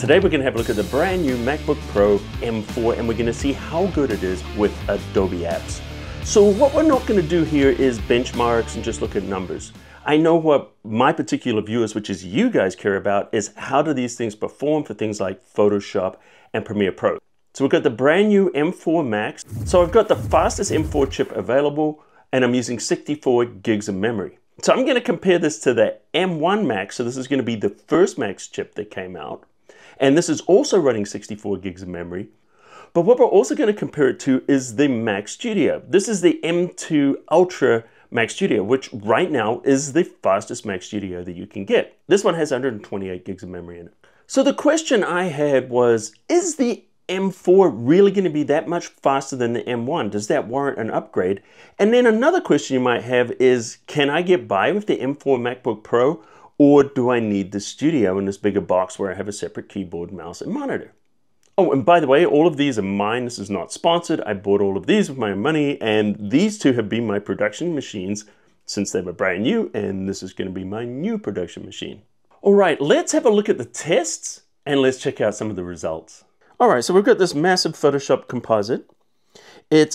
Today we're going to have a look at the brand new MacBook Pro M4 and we're going to see how good it is with Adobe apps. So what we're not going to do here is benchmarks and just look at numbers. I know what my particular viewers, which is you guys, care about is how do these things perform for things like Photoshop and Premiere Pro. So we've got the brand new M4 Max. So I've got the fastest M4 chip available and I'm using 64 gigs of memory. So I'm going to compare this to the M1 Max. So this is going to be the first Max chip that came out. And this is also running 64 gigs of memory. But what we're also going to compare it to is the Mac Studio. This is the M2 Ultra Mac Studio, which right now is the fastest Mac Studio that you can get. This one has 128 gigs of memory in it. So the question I had was, is the M4 really going to be that much faster than the M1? Does that warrant an upgrade? And then another question you might have is, can I get by with the M4 MacBook Pro? Or do I need the Studio in this bigger box where I have a separate keyboard, mouse, and monitor? Oh, and by the way, all of these are mine. This is not sponsored. I bought all of these with my money, and these two have been my production machines since they were brand new, and this is going to be my new production machine. All right, let's have a look at the tests, and let's check out some of the results. All right, so we've got this massive Photoshop composite. It's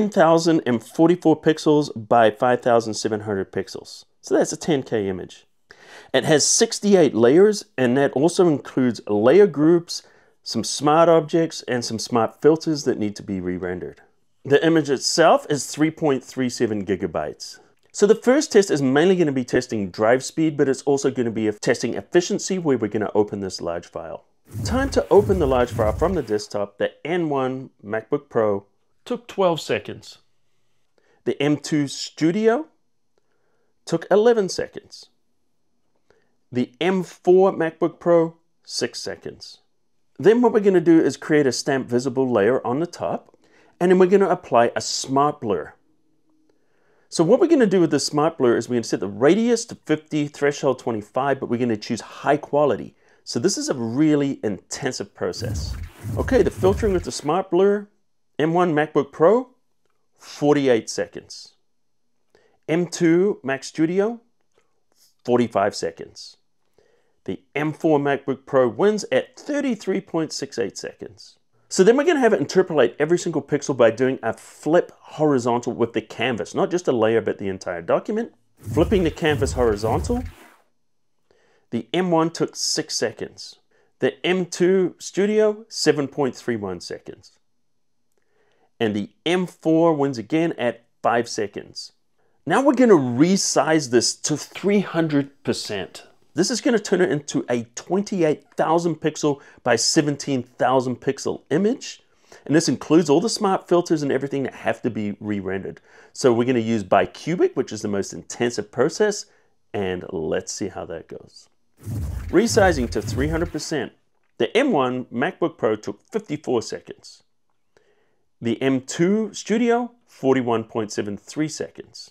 9,044 pixels by 5,700 pixels. So that's a 10K image. It has 68 layers, and that also includes layer groups, some smart objects, and some smart filters that need to be re-rendered. The image itself is 3.37 gigabytes. So the first test is mainly going to be testing drive speed, but it's also going to be testing efficiency where we're going to open this large file. Time to open the large file from the desktop, the M1 MacBook Pro took 12 seconds. The M2 Studio took 11 seconds. The M4 MacBook Pro, 6 seconds. Then what we're going to do is create a stamp visible layer on the top, and then we're going to apply a smart blur. So what we're going to do with the smart blur is we're going to set the radius to 50, threshold 25, but we're going to choose high quality. So this is a really intensive process. Okay, the filtering with the smart blur, M1 MacBook Pro, 48 seconds. M2 Mac Studio, 45 seconds. The M4 MacBook Pro wins at 33.68 seconds. So then we're going to have it interpolate every single pixel by doing a flip horizontal with the canvas, not just a layer, but the entire document. Flipping the canvas horizontal. The M1 took 6 seconds. The M2 Studio, 7.31 seconds. And the M4 wins again at 5 seconds. Now we're going to resize this to 300%. This is going to turn it into a 28,000 pixel by 17,000 pixel image. And this includes all the smart filters and everything that have to be re-rendered. So we're going to use bicubic, which is the most intensive process. And let's see how that goes. Resizing to 300%. The M1 MacBook Pro took 54 seconds. The M2 Studio, 41.73 seconds.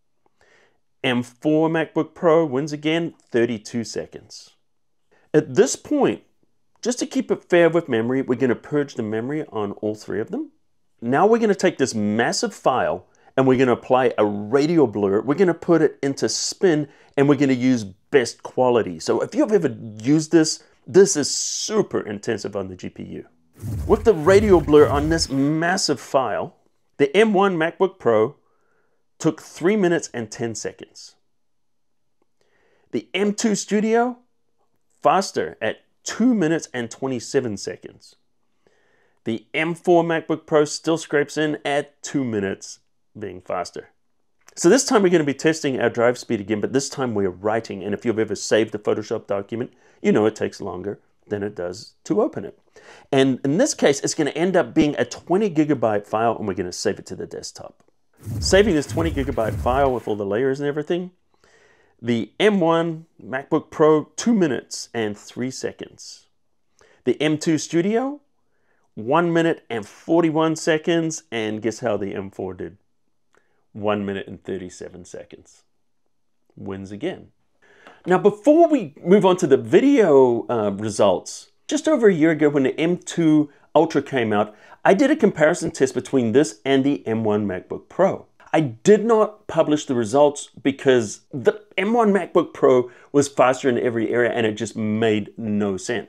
M4 MacBook Pro wins again, 32 seconds. At this point, just to keep it fair with memory, we're going to purge the memory on all three of them. Now we're going to take this massive file and we're going to apply a radial blur. We're going to put it into spin and we're going to use best quality. So if you've ever used this, this is super intensive on the GPU. With the radial blur on this massive file, the M1 MacBook Pro took 3 minutes and 10 seconds. The M2 Studio, faster at 2 minutes and 27 seconds. The M4 MacBook Pro still scrapes in at 2 minutes, being faster. So this time we're going to be testing our drive speed again, but this time we're writing. And if you've ever saved a Photoshop document, you know it takes longer than it does to open it. And in this case, it's going to end up being a 20 gigabyte file, and we're going to save it to the desktop. Saving this 20 gigabyte file with all the layers and everything, the M1 MacBook Pro, 2 minutes and 3 seconds. The M2 Studio, 1 minute and 41 seconds. And guess how the M4 did? 1 minute and 37 seconds. Wins again. Now, before we move on to the video results, just over a year ago when the M2 Ultra came out, I did a comparison test between this and the M1 MacBook Pro. I did not publish the results because the M1 MacBook Pro was faster in every area and it just made no sense.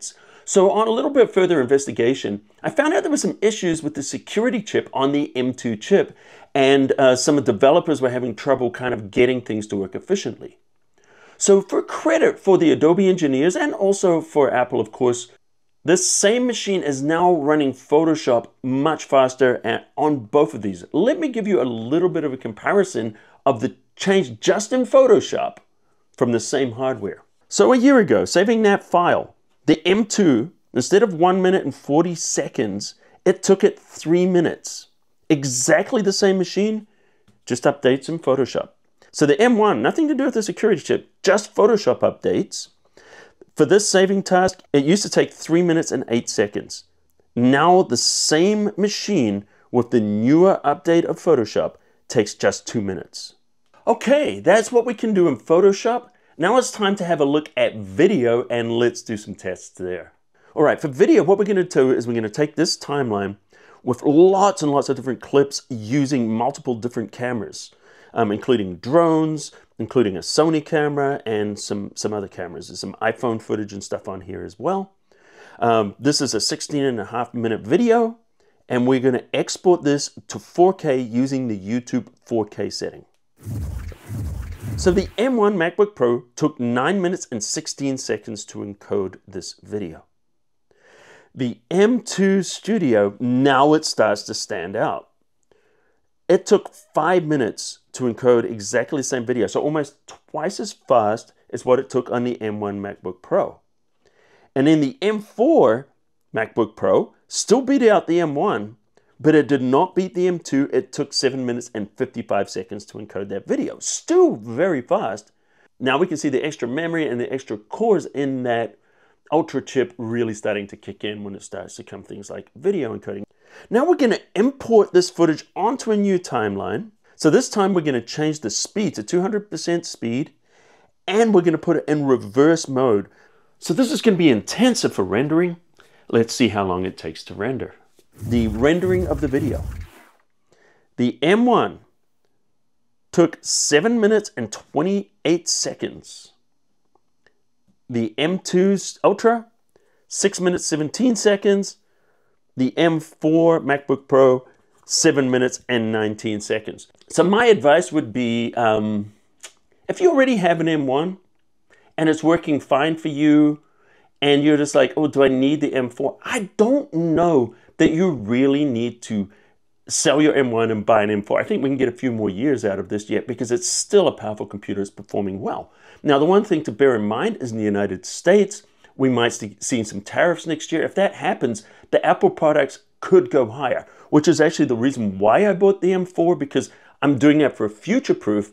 So on a little bit further investigation, I found out there were some issues with the security chip on the M2 chip, and some developers were having trouble kind of getting things to work efficiently. So for credit for the Adobe engineers and also for Apple, of course, this same machine is now running Photoshop much faster on both of these. Let me give you a little bit of a comparison of the change just in Photoshop from the same hardware. So a year ago, saving that file, the M2, instead of 1 minute and 40 seconds, it took it 3 minutes. Exactly the same machine, just updates in Photoshop. So the M1, nothing to do with the security chip, just Photoshop updates. For this saving task, it used to take 3 minutes and 8 seconds. Now the same machine with the newer update of Photoshop takes just 2 minutes. Okay, that's what we can do in Photoshop. Now it's time to have a look at video, and let's do some tests there. All right, for video, what we're going to do is we're going to take this timeline with lots and lots of different clips using multiple different cameras, including drones, including a Sony camera and some other cameras. There's some iPhone footage and stuff on here as well. This is a 16.5 minute video, and we're going to export this to 4K using the YouTube 4K setting. So the M1 MacBook Pro took 9 minutes and 16 seconds to encode this video. The M2 Studio, now it starts to stand out. It took 5 minutes to encode exactly the same video, so almost twice as fast as what it took on the M1 MacBook Pro. And then the M4 MacBook Pro still beat out the M1, but it did not beat the M2. It took 7 minutes and 55 seconds to encode that video. Still very fast. Now we can see the extra memory and the extra cores in that Ultra chip really starting to kick in when it starts to come things like video encoding. Now we're going to import this footage onto a new timeline. So this time we're going to change the speed to 200% speed, and we're going to put it in reverse mode. So this is going to be intensive for rendering. Let's see how long it takes to render. The rendering of the video. The M1 took 7 minutes and 28 seconds. The M2 Ultra, 6 minutes 17 seconds. The M4 MacBook Pro, 7 minutes and 19 seconds. So my advice would be, if you already have an M1 and it's working fine for you, and you're just like, oh, do I need the M4? I don't know that you really need to sell your M1 and buy an M4. I think we can get a few more years out of this yet, because it's still a powerful computer. It's performing well. Now, the one thing to bear in mind is in the United States, we might see some tariffs next year. If that happens, the Apple products could go higher, which is actually the reason why I bought the M4, because I'm doing that for future-proof.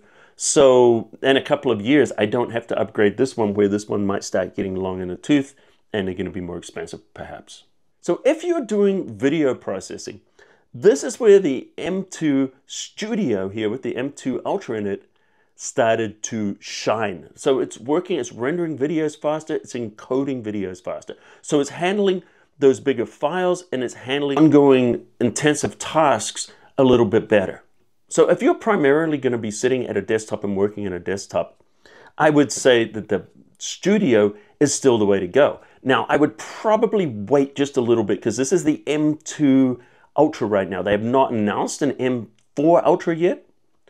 So in a couple of years, I don't have to upgrade this one, where this one might start getting long in the tooth and they're going to be more expensive perhaps. So if you're doing video processing, this is where the M2 Studio here with the M2 Ultra in it started to shine. So it's working, it's rendering videos faster, it's encoding videos faster. So it's handling those bigger files, and it's handling ongoing intensive tasks a little bit better. So if you're primarily going to be sitting at a desktop and working in a desktop, I would say that the Studio is still the way to go. Now, I would probably wait just a little bit, because this is the M2 Ultra right now. They have not announced an M4 Ultra yet.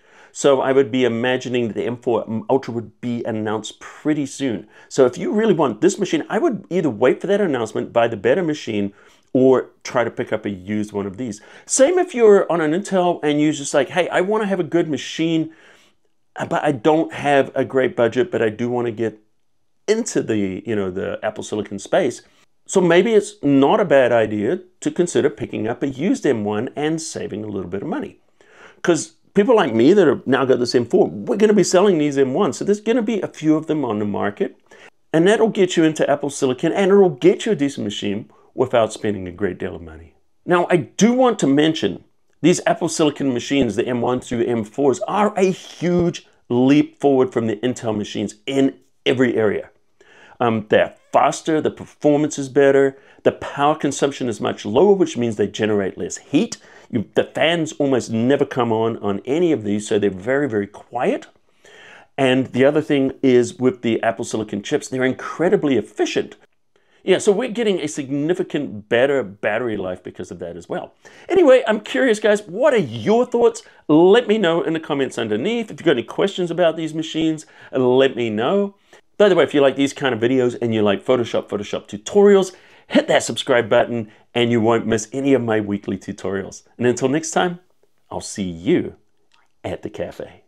So I would be imagining that the M4 Ultra would be announced pretty soon. So if you really want this machine, I would either wait for that announcement, buy the better machine, or try to pick up a used one of these. Same if you're on an Intel and you're just like, hey, I want to have a good machine, but I don't have a great budget, but I do want to get into the, the Apple Silicon space. So maybe it's not a bad idea to consider picking up a used M1 and saving a little bit of money. Because people like me that have now got this M4, we're going to be selling these M1s. So there's going to be a few of them on the market. And that'll get you into Apple Silicon, and it'll get you a decent machine without spending a great deal of money. Now, I do want to mention these Apple Silicon machines, the M1 through M4s, are a huge leap forward from the Intel machines in every area. They're faster, the performance is better, the power consumption is much lower, which means they generate less heat. The fans almost never come on any of these, so they're very, very quiet. And the other thing is with the Apple Silicon chips, they're incredibly efficient. Yeah, so we're getting a significant better battery life because of that as well. Anyway, I'm curious, guys, what are your thoughts? Let me know in the comments underneath. If you've got any questions about these machines, let me know. By the way, if you like these kind of videos and you like Photoshop tutorials, hit that subscribe button and you won't miss any of my weekly tutorials. And until next time, I'll see you at the cafe.